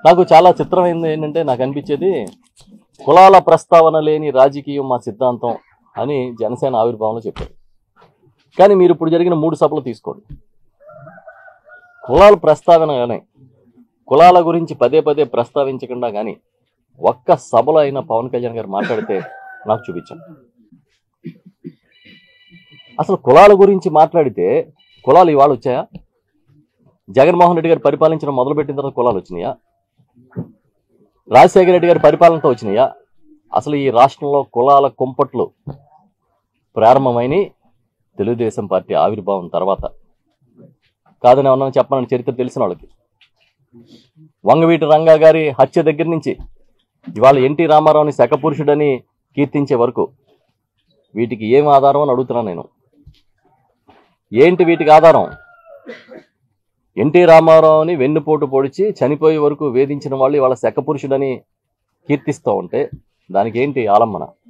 నాకు చాలా చిత్రమైంది ఏంటంటే నాకు అనిపించేది కులాల ప్రస్తావన లేని రాజకీయం మా సిద్ధాంతం అని జనసేన ఆవిర్భావంలో చెప్పారు. కానీ మీరు ఇప్పుడు జరిగిన 3 సభలు తీసుకోండి, కులాల ప్రస్తావన కానీ కులాల గురించి పదే పదే ప్రస్తావించకుండా కానీ ఒక్క సభలో అయినా పవన్ కళ్యాణ్ గారు మాట్లాడితే నాకు చూపించండి. అసలు కులాల గురించి మాట్లాడితే కులాలు ఇవాళ వచ్చాయా? జగన్మోహన్ రెడ్డి గారు పరిపాలించడం మొదలుపెట్టిన తర్వాత కులాలు వచ్చినాయా? రాజశేఖర రెడ్డి గారి పరిపాలనతో వచ్చినాయా? అసలు ఈ రాష్ట్రంలో కులాల కుంపట్లు ప్రారంభమైన తెలుగుదేశం పార్టీ ఆవిర్భావం తర్వాత. కాదని ఏమన్నా చెప్పాలని చరిత్ర తెలిసిన వాళ్ళకి, వంగవీటి రంగా గారి హత్య దగ్గర నుంచి ఇవాళ ఎన్టీ రామారావుని శకపురుషుడని కీర్తించే వరకు వీటికి ఏం ఆధారం అని అడుగుతున్నాను నేను. ఏంటి వీటికి ఆధారం? ఎన్టీ రామారావుని వెన్నుపోటు పొడిచి చనిపోయే వరకు వేధించిన వాళ్ళు ఇవాళ శకపురుషుడని కీర్తిస్తూ ఉంటే దానికి ఏంటి ఆలంబన?